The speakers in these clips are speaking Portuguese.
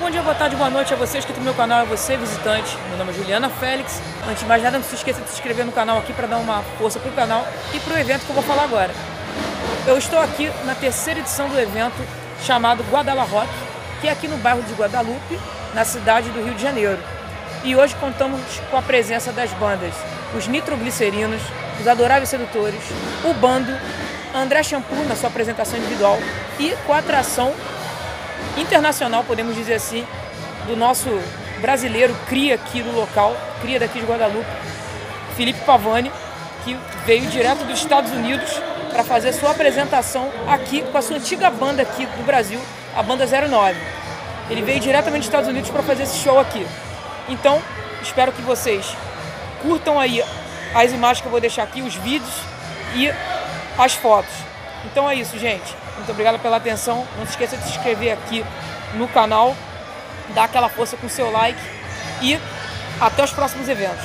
Bom dia, boa tarde, boa noite a vocês que estão no meu canal, a você visitante. Meu nome é Juliana Félix. Antes de mais nada, não se esqueça de se inscrever no canal aqui para dar uma força pro canal e pro evento que eu vou falar agora. Eu estou aqui na terceira edição do evento chamado Guadala Rock, que é aqui no bairro de Guadalupe, na cidade do Rio de Janeiro. E hoje contamos com a presença das bandas Os Nitroglicerinos, Os Adoráveis Sedutores, o Bando, André Shampoo na sua apresentação individual e com a atração internacional, podemos dizer assim, do nosso brasileiro cria aqui do local, cria daqui de Guadalupe, Felipe Pavani, que veio direto dos Estados Unidos para fazer sua apresentação aqui com a sua antiga banda aqui do Brasil, a banda 09. Ele veio diretamente dos Estados Unidos para fazer esse show aqui. Então, espero que vocês curtam aí as imagens que eu vou deixar aqui, os vídeos e as fotos. Então é isso, gente. Muito obrigado pela atenção. Não se esqueça de se inscrever aqui no canal, dar aquela força com o seu like e até os próximos eventos.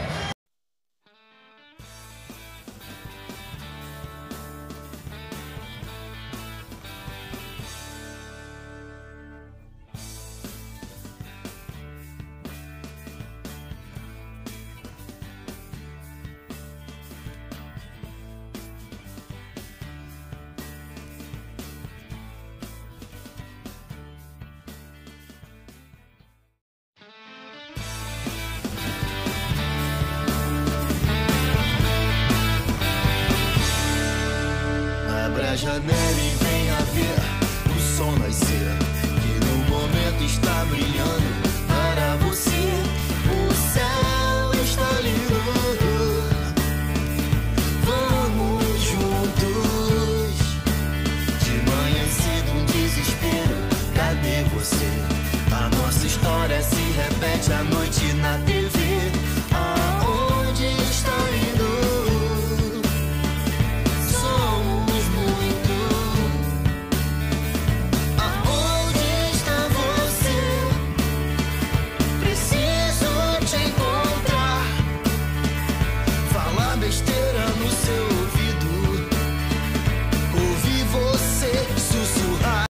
Abra a janela e venha ver o sol nascer, que no momento está brilhando para você. O céu está lindo, vamos juntos. De manhã cedo um desespero, cadê você? A nossa história se repete à noite na TV. Aonde está indo? Besteira no seu ouvido, ouvir você sussurrar.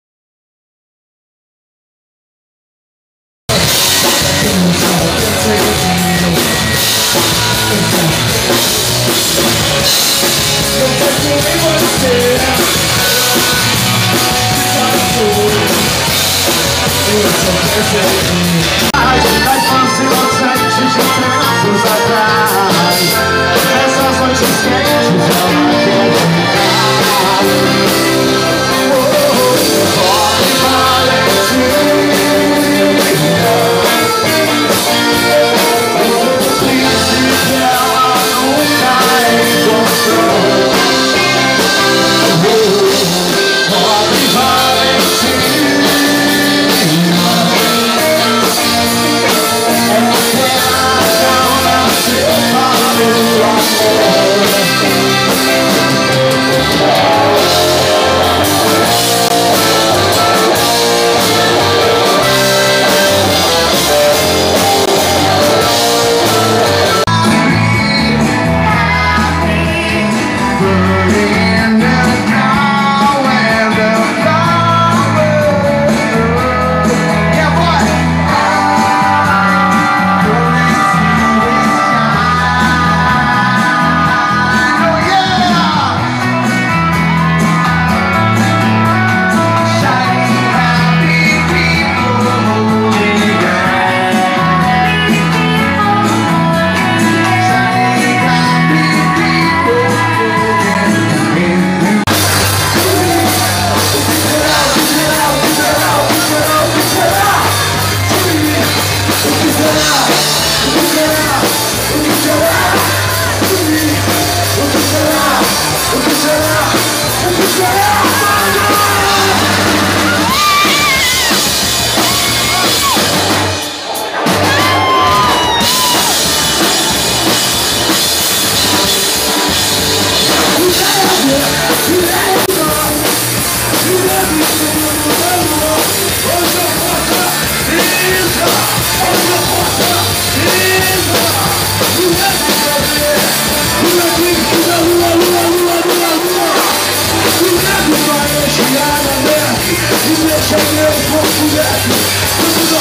Cheguei um pouco dentro,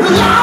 Live!